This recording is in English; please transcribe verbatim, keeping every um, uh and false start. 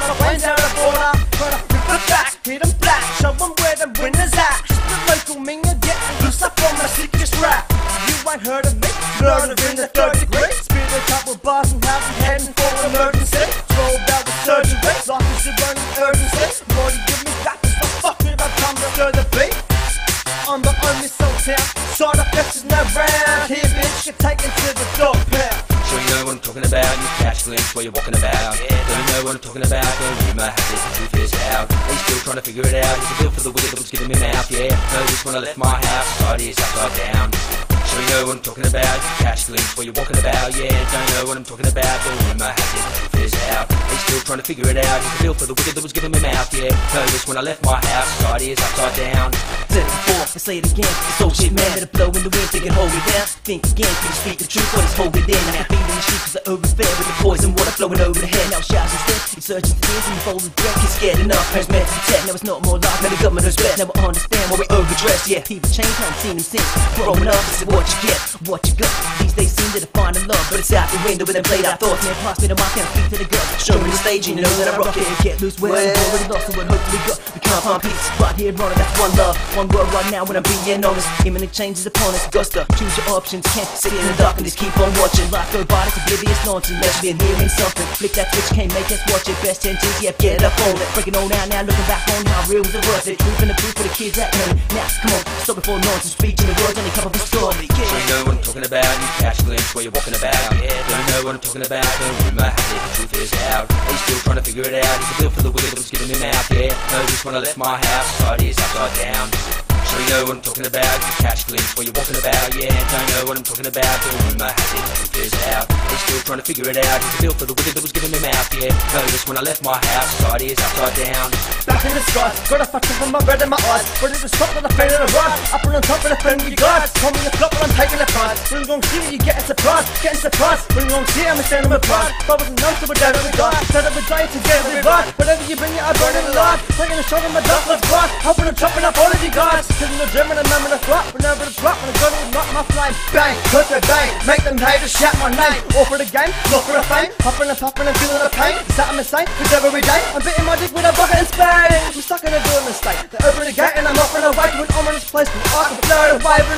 my friends down the border. Trying to flip it back, hit them black, show them where the winners at. Just the local me and getting loose up on my sickest rap. You ain't heard of me, murder in the third degree. Spit a couple bars and have me heading for emergency. Rolled out with surgery, life is a running urgency. Morty give me that, cause the fuck if I come to stir the beat. I'm the only soul town, side effects is no round. Here bitch, get taken to the dog pound. Sure you know what I'm talking about, you catch glimpse where you're walking about. Yeah, don't you know what I'm talking about, the rumour has it, the truth is out. He's still trying to figure it out, he's a bill for the wicked that was giving me mouth. Yeah, notice when I left my house, society is upside down. Sure you know what I'm talking about, you catch glimpse where you're walking about. Yeah, don't know what I'm talking about, the rumour has it, the truth is out. He's still trying to figure it out, he's a bill for the wicked that was giving me mouth. Yeah, notice when I left my house, society is upside down. Said it before, I say it again, this old shit man, let it blow in the wind, think it hold it down. Think again, can you speak the truth, what is hold it in? I feel in the street cause I overfed with the poison water flowing over the head. Now shouts instead, it's searching for things and you fold the breath. You're scared enough, parents meant to protect. Now it's not more life, now the government knows best. Now we understand why we overdress. Yeah, people change, haven't seen them since growing up. This is what you get, what you got. These days seem to define the love, but it's out the window with them played out thoughts. Man, pass me the mic and speak to the girl. Show me the stage and you know that I rock it. Get loose where I'm already lost and what hopefully got. We can't find peace, right here running, that's one love. One world right now when I'm being honest. Imminent changes upon us, gusto. Choose your options, can't sit in the dark and just keep on watching. Life go by, it's oblivious nonsense. Let's be hearing something. Flick that switch, can't make us watch it. Best intentions, yeah, get up on it. Breaking on out now, looking back on how real was it worth it. Truth and the proof for the kids that learn. Now, come on, stop before nonsense. Speaking the words, only come up with story. Sure you know what I'm talking about, you catch a glimpse where you're walking about. Yeah, don't you know what I'm talking about, the rumour has it, the truth is out. He's still trying to figure it out, he's a bill for the wicked that was giving me mouth. Yeah, notice when I left my house, society is upside down. Sure you know what I'm talking about, you catch a glimpse where you're walking about. Yeah, don't know what I'm talking about, the rumour has it, the truth is out. He's still trying to figure it out, he's a bill for the wicked that was giving me mouth. Yeah, notice when I left my house, society is upside down. Back in the sky, got a fucking from my bread in my eyes. Ready to stop with a fan and a ride. Up and on top of the friendly guys. Call me the flop when I'm taking the prize. When you're gonna see what you get a surprise. Getting surprised. When you're gonna see I'm a stand on my pride. Brothers and nuns, so we're dead on the die. Set up a day to get it right. Whatever you bring it, I burn it alive. Taking a shot on my dust, let's fly. Hoping I'm chopping up all of you guys. Sitting the gym and I'm in the flat. Whenever the drop, when I go to knock my flame. Bang, put the bang. Make them haters shout my name. All for the game, not for the fame. Hopping and popping and feeling the pain. Is that I'm insane? Cause every day I'm beating my dick with a bucket and spade. I'm stuck in a door mistake. They open the gate and I'm off and away to an ominous place. I can blow away.